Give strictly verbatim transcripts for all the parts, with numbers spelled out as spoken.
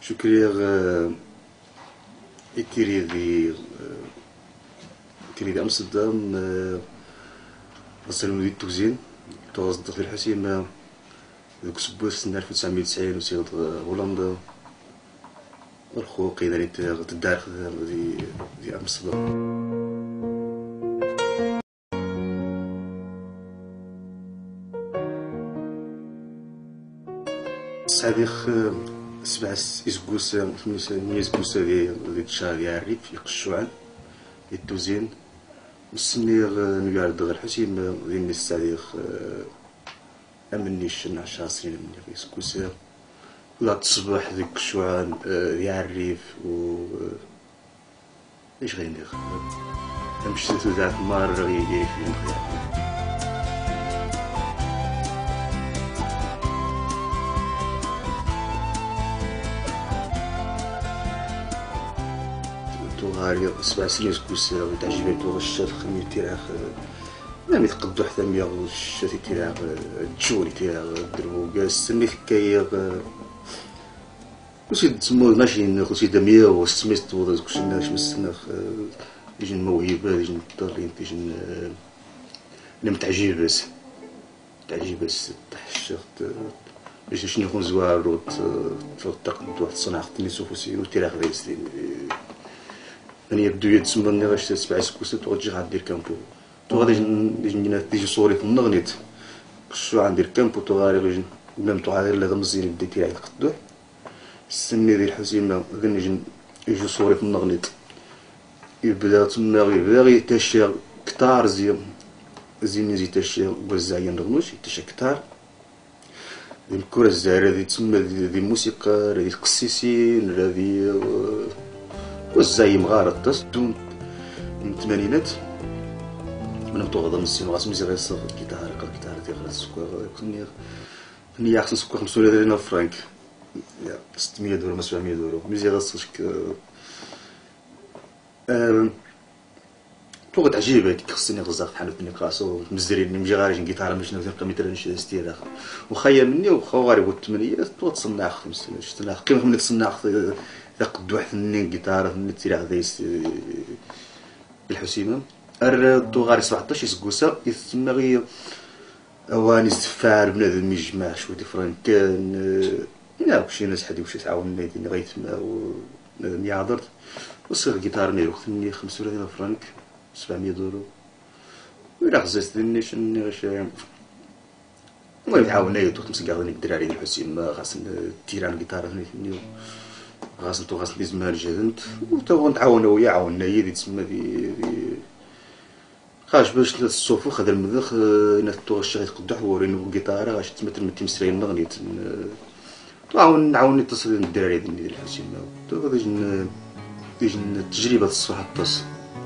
شكرا إتيري ذي إتيري ذي أمستردام غسلوا ذي التوزين توغزد في الحسيمة ذوك سبوس سنة ألف وتسعمية وتسعين وسيغد هولندا الخوقي ذي تدارك ذي ذي أمستردام. صديق سبع إسكوس ثمانية إسكوس ذي ذي تشار ذي الريف يقشوعن ذي التوزين مسنيغ نقارد غير الحسيمة ذي الناس صديق أمنيش عشر سنين من ذي إسكوس ولا تصبح ذي قشوعن ذي الريف و إيش غينيغ أمشي ذات مرة غير في المخيار. توغاري سبع سنين سكوس تعجبني توغ الشات خمي تيراخ ما ميتقدو حتى ميغ الشات تيراخ تشوري تيراخ دروغ سمي كايغ وسي تسمو ماشي خوسي دمية وسميت توض كلشي ناش مسناخ يجن موهبة يجن طالين يجن متعجب بس تعجب بس تحشرت باش شنو يكون زوار و تقد واحد الصناعة تنسو فوسي وتيراخ دايستين يعني يبدو يتسمى غاش سبع سكوسات وغتجي غادير كامبو تو غادي يجي تيجي صوري في النغنيت شو غندير كامبو تو غادي ميم تو غادي لا مزيان بديت تيراي القدوح السني ديال الحسيمه غنجي يجي صوري في النغنيت يبدا تما غير تاشي كتار زيان زين زي تاشي وزاين نغنوش تاشي كتار ديال الكره الزهراء دي تما ديال الموسيقى ديال القسيسين هذه وزاي مغارطس دون من الثمانينات من توغضا من السين غاس مزيان غير صغر الجيتار قال الجيتار ديال السكر كني كني احسن سكر خمسة ديال فرانك يا ستمية دولار ما سبعمية دولار مزيان غاصك ا توغد عجيبه ديك خصني غزاف بحال بني كاسو مزرين نمشي غارج جيتار باش نزرق متر نشي ستير وخايا مني وخا غاري بو الثمانينات تو تصنع خمسة شتنا قيمه من تصنع ذاك واحد النين جيتار من تيراغ دايس بالحسيمه ار دو غاري سبعطاش يسكوسا يسمى غي اواني الزفار بنادم يجمع شويه ديفرنت كان لا شي ناس حدي وشي تعاون نادي غيتما بنادم يعذر وصير جيتار نيرو خدني خمسة ديال فرانك سبعمية دولار ولا خزيت نيش نيش المهم تعاوننا يدو خمس كاع الدراري ديال الحسيمه خاص تيران جيتار نيو غاس نتو غاس ليزمها الجهنت وتو نتعاونو وياه عاوننا هي اللي تسمى دي خاش باش الصوفو خد المذخ نتو الشيخ يقدح ورينو الجيتار غاش تمثل من تمسرين نغنيت تعاون نعاون نتصل الدراري ديال الحسيمه تو غادي جن تيجي التجربه الصفحه الطاس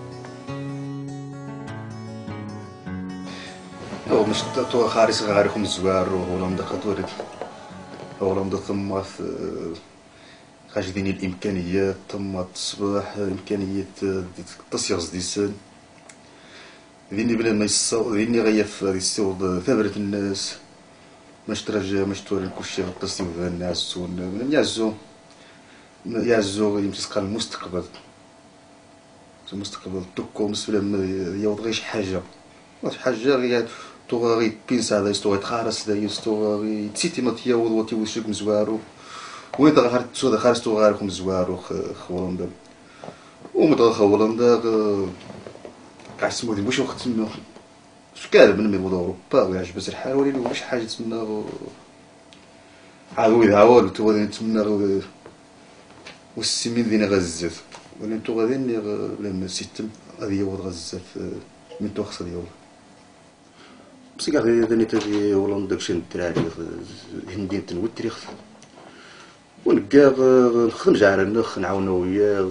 او مش تو خارج غاريكم الزوار وهولندا خاطوريت هولندا ثم خاش ديني الامكانيات تم تصبح امكانيه التصيغ ديسان ديني بلا ما يصاو ديني غيف يصاوب ثابرة الناس ماش ترجع ماش توري كلشي غطاسي الناس ون يعزو يعزو يمسك المستقبل المستقبل توكو مسلم يوض غير شي حاجه واش حاجه غير تو غي بينس هذا يستو يتخارس هذا يستو غي تسيتي ما تياوض وتي وشك مزوارو وين دغه تسود خارجتو غاركم زوارو هولندا ومدغ هولندا كاع سمودي واش وقت تما شكال من ميبود اوروبا ويعجب بس الحال ولي واش حاجه تما عاود يعاود تو غادي تما والسمين دينا غزات ولا انتو غادي لما سيتم غادي يوض غزات من تو خص ديال بس كاع غادي تجي هولندا داكشي الدراري هندي تنوتري ونلقى نخدم جارنا نخ نعاونو وياه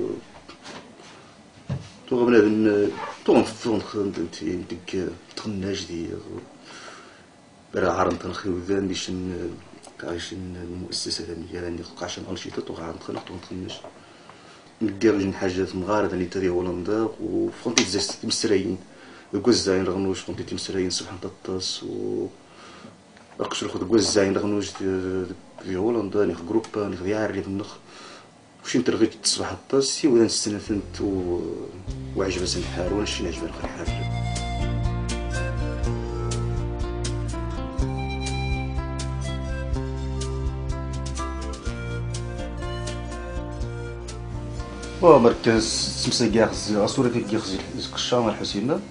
تو بنادم تو نفضل نخدم ديك تخناج ديال برا عرنت نخيوذان باش كاش المؤسسه ثانيه راني قاش الانشطه تو غنخدم نخدمش نلقى جوج حاجات مغارضه اللي تري هولندا وفرونتي زاست مسراين وكوزاين رغنوش فونتي مسراين سبحان الله الطاس و أقصر خد جوز زين رغنوج في هولندا نخ جروبا نخ يعرف نخ وش انت رغيت تصبح الطاسي ولا نستنى فهمت و وعجبة الحال ولا شي نعجبة الحال. و مركز سمسا كاخز عصورة كاخز القشام الحسيمة.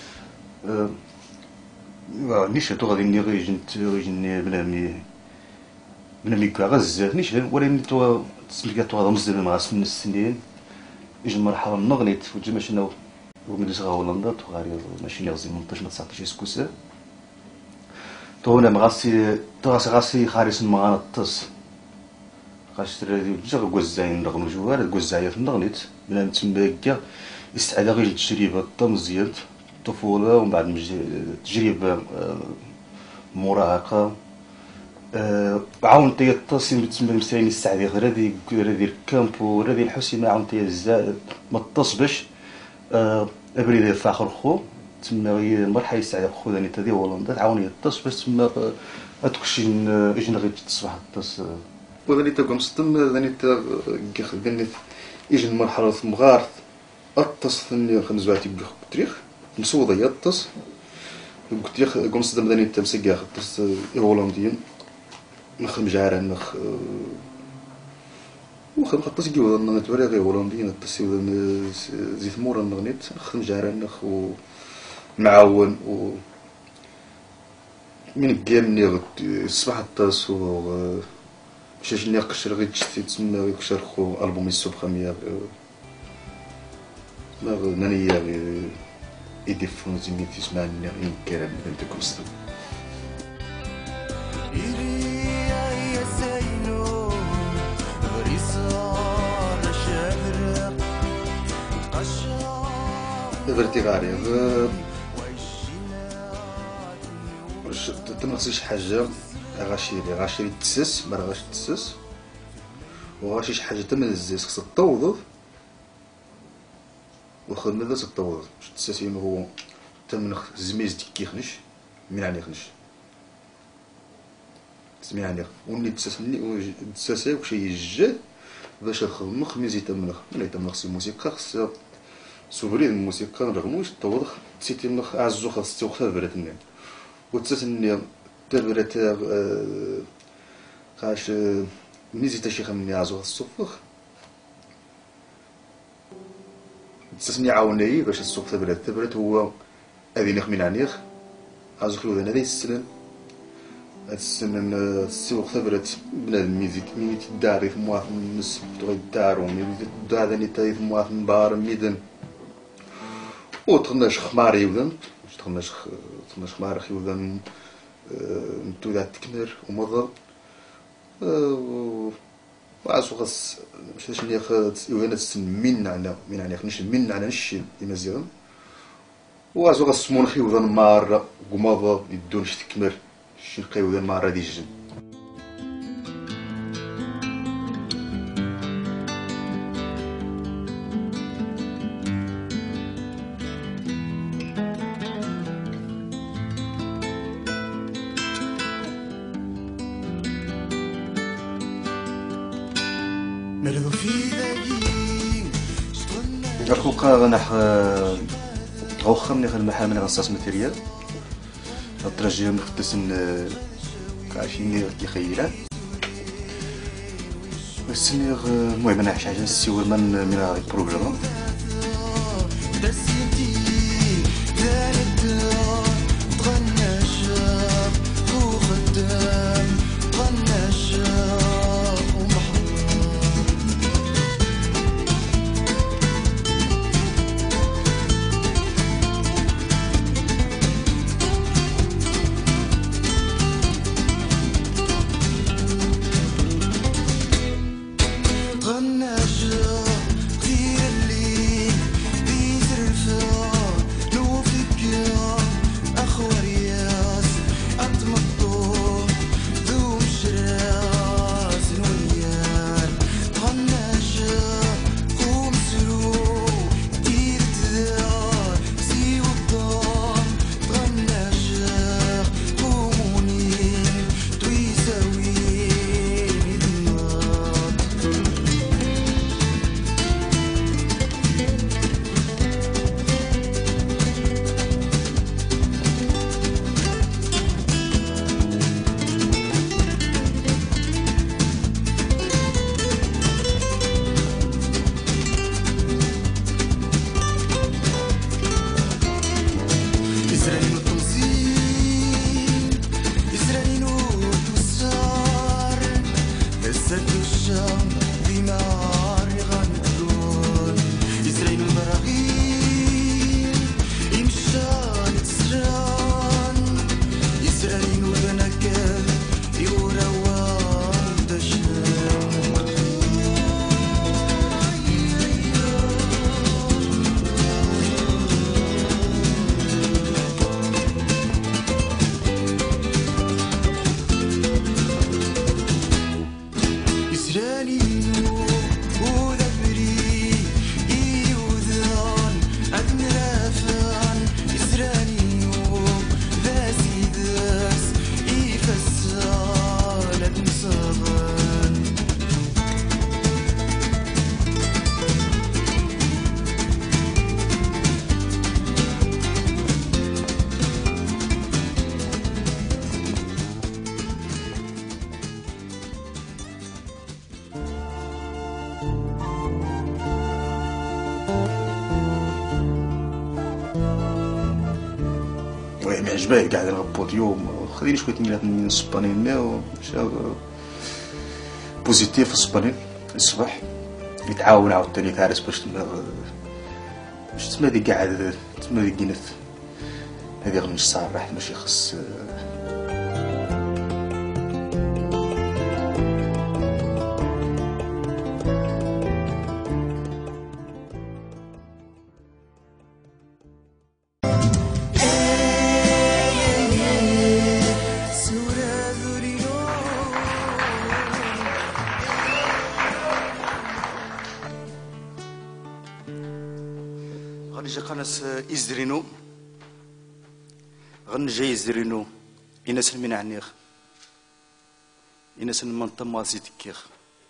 نيش هاتو غادي ني غي جنت غي جني بنامي بنامي كاغز نيش ولا نتو تسميك تو هذا مزدل مع سن السنين يجي مرحلة نغنيت وجي ماشي نو ومدرسة هولندا تو غاري ماشي نغزي منطقة ما تسعطيش اسكوسا تو هنا مغاسي تو غاسي غاسي خارس مغناطس غاش تري جا غوزاين نغنو جوار غوزايات نغنيت بلا نتسمى كاع يستعاد غير التجربة مزيان الطفولة ومن بعد تجربة مراهقة عاونت هي التصميم تسمى مساين يستعدي غير هادي هادي الكامب وهادي الحسيمة عاونت هي الزاد ما تصبش ابريد فاخر خو تسمى هي المرحلة يستعدي خو ثاني تادي هولندا تعاون هي تصبش تسمى اتكشين اجن غير تصبح التص وذاني تا كونستم ذاني تا ذاني اجن مرحلة مغارث التص ثاني خمس زواتي بتريخ مسوضة هي التص قلت ياخ كونستم ذاني تا مسكاخ التص هولنديين نخ مجارة نخ وخد خطاش كيو نتوري غير هولنديين التصيو زيت مورا نغنيت نخ مجارة نخ ومعاون و من كامني الصباح الطاس و مشاش ني قشر غير تشتي تسمى غير قشر خو ألبومي السبخامية ما نانيا غير يدفون زي ميت يسمعني غير كلام بنت كوستم فيرتيغاري واش تنقصي شي حاجه غاشيري غاشيري تسس ما غاش تسس وغاشي شي حاجه تما الزيت خصك توضض واخا ماذا تتوضض باش تساسين هو تمنخ زميز ديك كيخنش من يعني خنش تسمي يعني وني تساسني تساسي وشي يجي باش نخدم خميزي تمنخ ملي تمنخ سي موسيقى خص سوبري الموسيقى نرغموش توضخ تسيتي منخ عزو خاص توختها براتني وتسني تبرت خاش ميزي تاشي خمني عزو خاص الصفخ تسني عاوني باش السوق تبرت تبرت هو هذه نخ من عنيخ عزو خلو هذا يسلن هاد السنن السوق تبرت بنادم ميزي ميزي الدار في مواث النس تغي الدار وميزي الدار ثاني تاي في مواث مبار ميدن وتخناش خماري وذن تخناش تخناش خماري وذن نتو ذات تكمر ومضر وعزو خاص مشاش ني خاص يوانا تسن من عنا من عنا خنش من عنا نشي يمزيغن وعزو خاص مونخي وذن مار ومضر يدونش تكمر شي نقي وذن مار دي جن الحقوق غنح غوخا من المحل من غصاص ماتيريال الترجي من خدسن كعشيني يخيلان السني المهم انا حاجه السيور من من البروغرام غنى الشوق كتير اللي وي معجباه قاعد على البوديوم خليني شويه نيلات من السبانين مي بوزيتيف السبانين الصباح يتعاون عاوتاني كارس باش تما باش تما ديك قاعد تما ديك كينث هذه غير صراحه ماشي خص غنجي قناص إزدرينو غنجي إزدرينو إناس من عنيخ إناس من طماسي تكيخ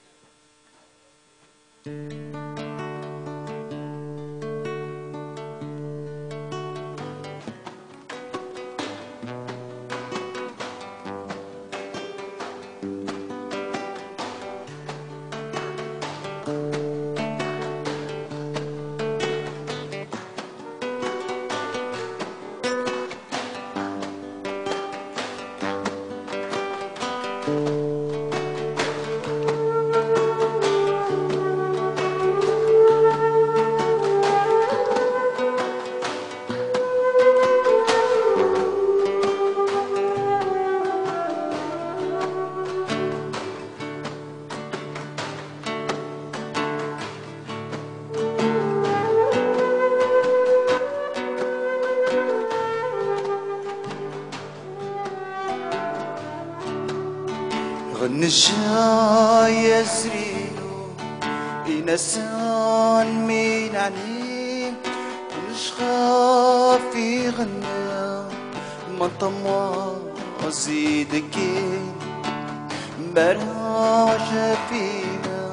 غنجا يسرينو إنسان من عنيم نشخى في غنى ما طمع زيدكين براجة فينا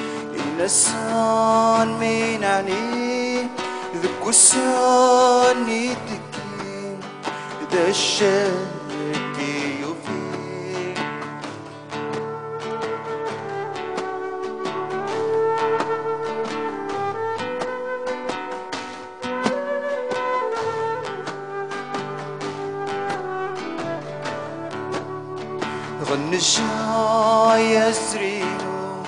إنسان من عنيم ذكو ساني تكين ذا الشاكي يفين غنجا يسرينو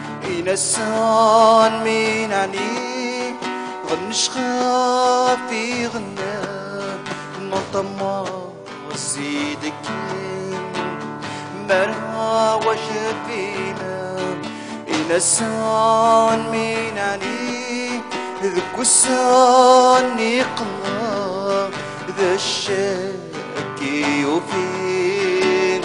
إنسان من عني غنشخى في غنى مطمع زيدك مرها وشفينا إنسان من عني ذكو ساني قنا ذا الشاكي يفين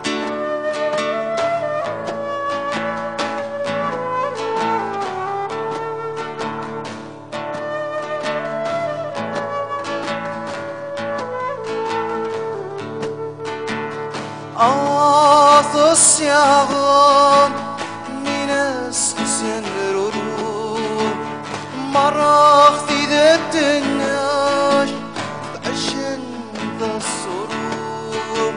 أعطس يا غام من أسقسين رورو مرخ في ذات الناش بعشن ذا الصروم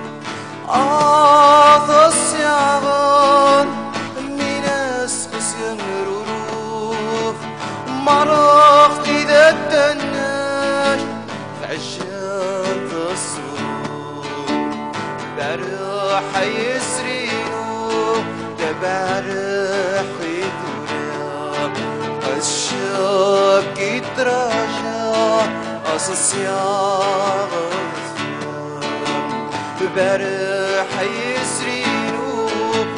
أعطس يا غام من أسقسين رورو مرخ في ذات الناش بعشن ذا الصروم بروح يسرينو دبارح يدورا الشاب يتراجع قصص يا بروح يسرينو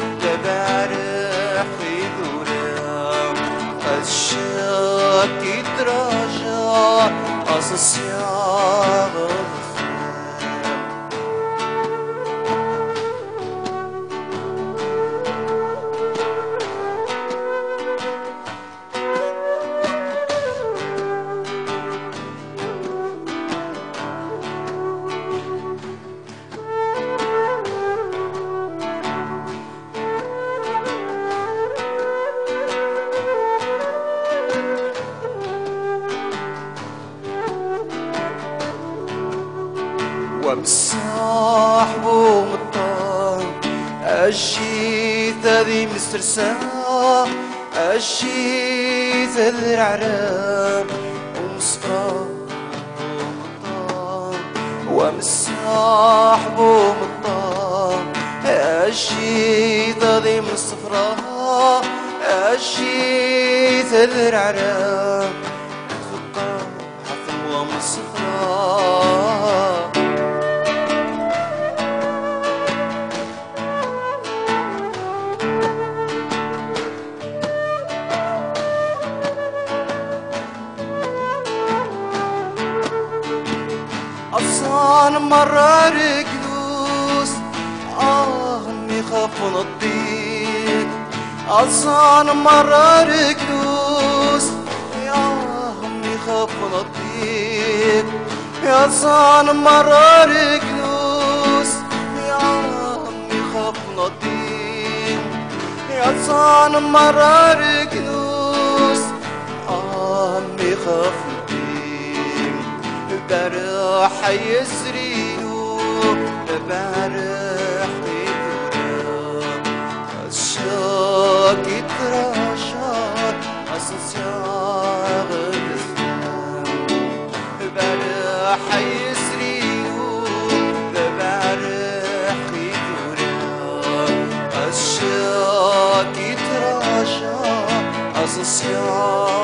دبارح يدورا الشاب يتراجع قصص يا ومصاحبو مطار الشيث ذي مسترسا الشيث ذي العرام ومصفرا الصاحب ومطار أشي تضيم الصفراء أشي تذر عرام تفقى حثوة من الصفراء أصان مرة ركنوس آه إني خاف نضيق أصان مرة ركنوس يا إني خاف نضيق يا أصان مرة ركنوس يا إني خاف نضيق يا أصان مرة ركنوس آه إني خاف برح يسرينو برح يترام الشاق يتراشار أسسياغ الإسلام برح يسرينو برح يترام الشاق يتراشار أسسياغ